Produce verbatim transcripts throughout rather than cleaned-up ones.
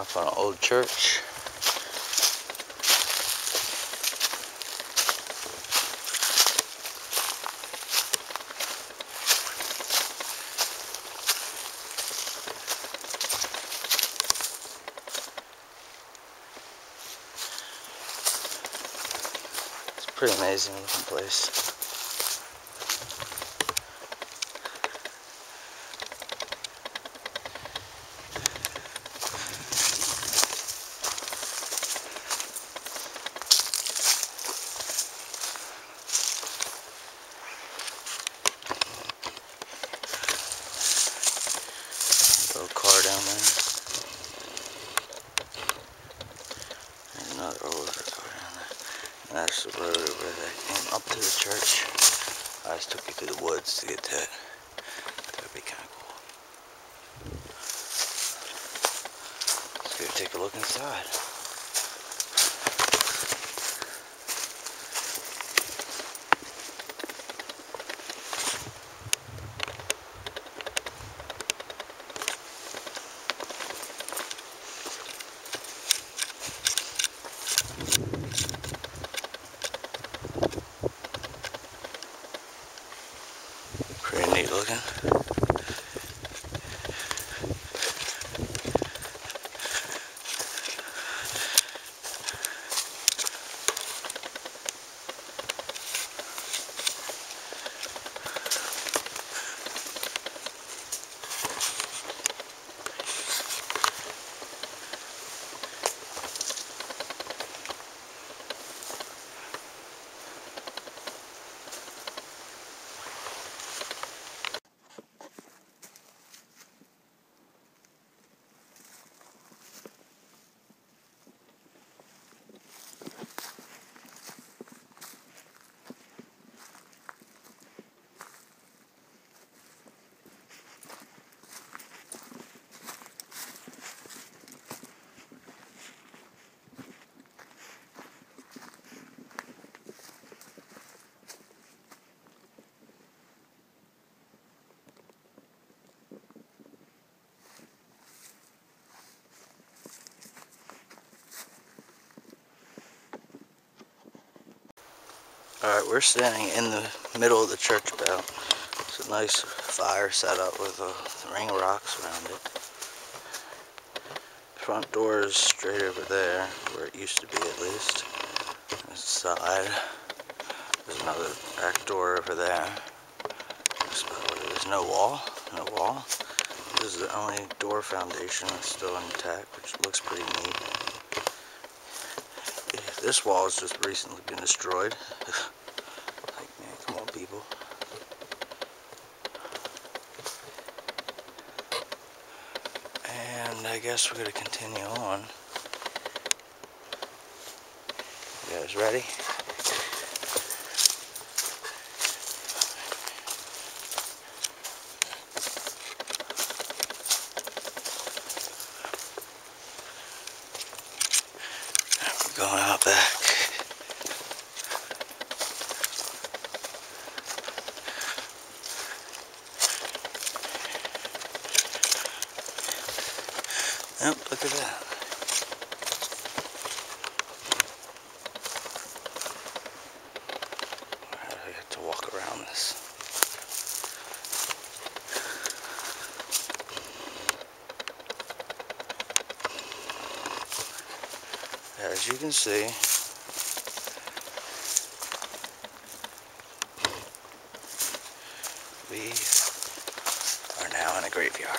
off on an old church. It's a pretty amazing looking place. Little car down there. There's another older car down there. And that's the road where they came up to the church. I just took you through the woods to get to it. That would be kind of cool. Let's go take a look inside. Pretty neat looking. Alright, we're standing in the middle of the church bell. It's a nice fire set up with a ring of rocks around it. Front door is straight over there, where it used to be at least. This side. There's another back door over there. There's no wall. No wall. This is the only door foundation that's still intact, which looks pretty neat. This wall has just recently been destroyed. Like, man, come on, people. And I guess we're gonna continue on. You guys ready? We're going out back. Yep, look at that. I have to walk around this. As you can see, we are now in a graveyard.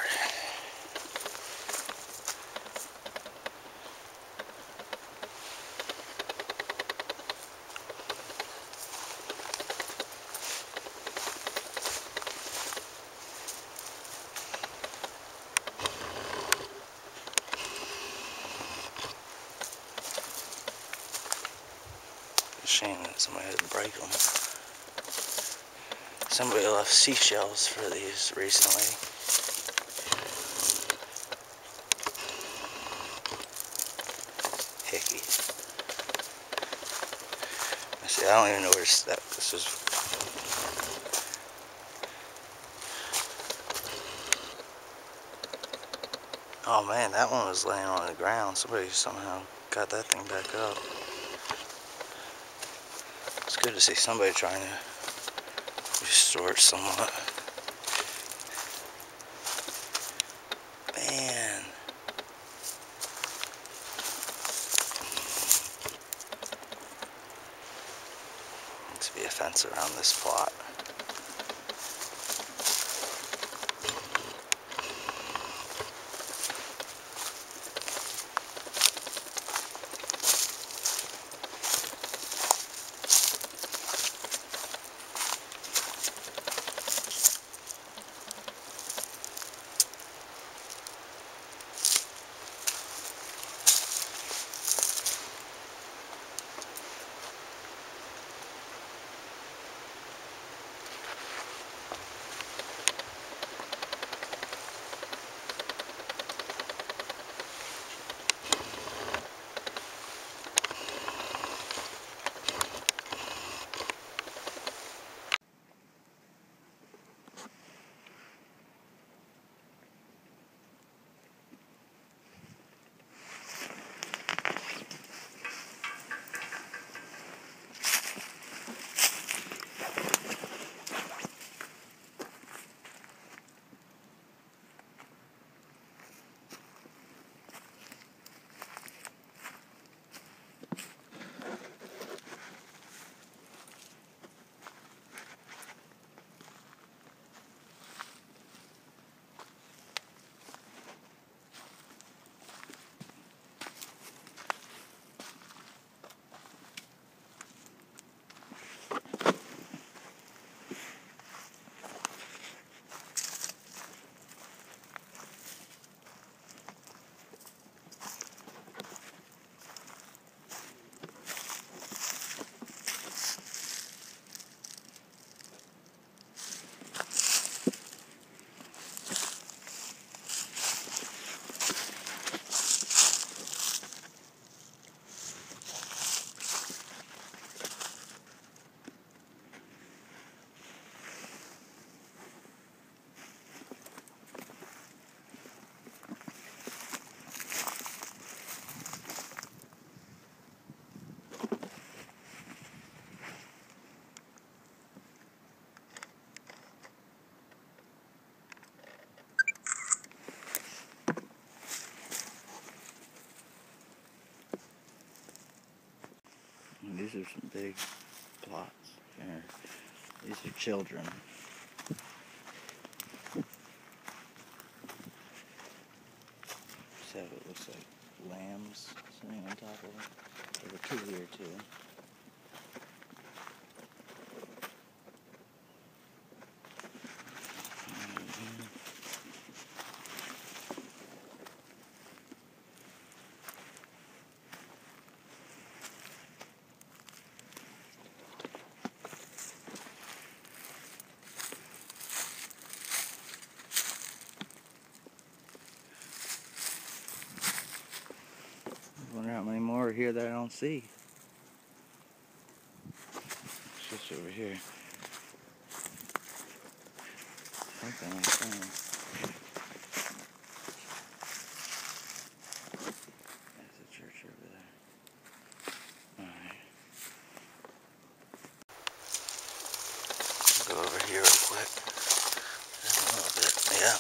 Shame that somebody had to break them. Somebody left seashells for these recently. Hickey. I see, I don't even know where to step. This is. Oh man, that one was laying on the ground. Somebody somehow got that thing back up. It's good to see somebody trying to restore it somewhat. Man. Needs to be a fence around this plot. And these are some big plots here. These are children. So it looks like lambs sitting on top of them. There's a two here too. I wonder how many more are here that I don't see. It's just over here. Something like that. There's a church over there. Alright. Go over here real quick. Just a little bit. Yeah.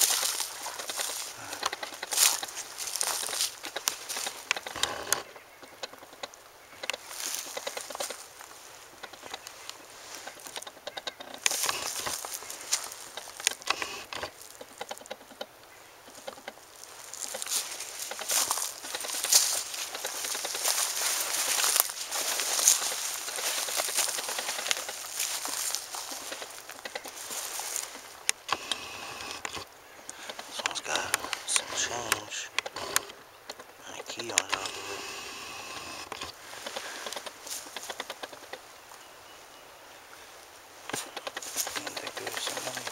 Change and a key on top of it. And there goes somebody.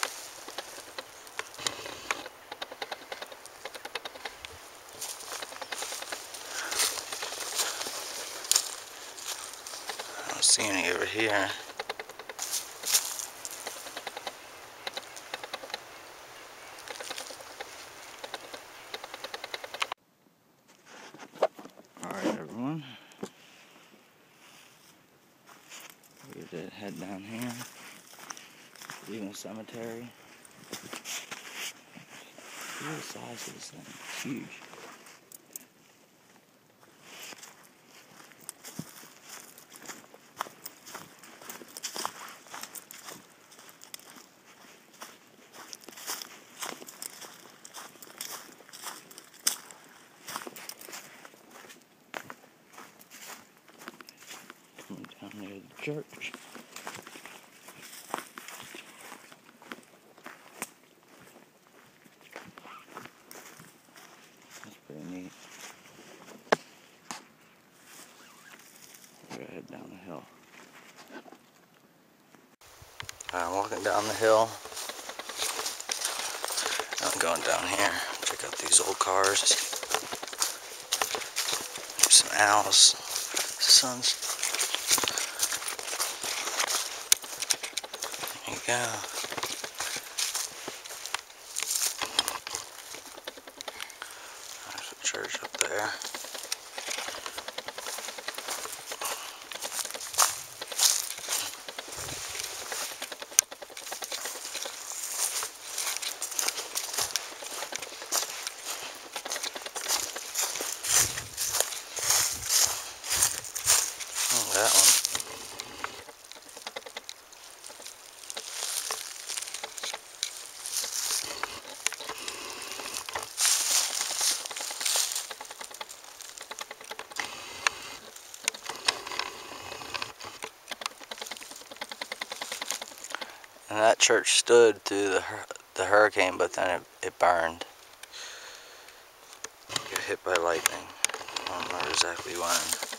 I don't see any over here. We're gonna head down here. Leaving a cemetery. Look at the size of this thing. It's huge. Coming down near the church. That's pretty neat. We're gonna head down the hill. I'm walking down the hill. I'm going down here. Check out these old cars. There's some owls. Sun's. There you go. There's a church up there. That one. And that church stood through the the hurricane, but then it, it burned. Got hit by lightning. I don't remember exactly when.